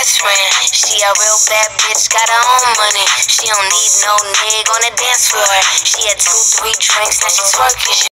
best friend. She a real bad bitch, got her own money. She don't need no nigga on the dance floor. She had 2, 3 drinks, now she twerking.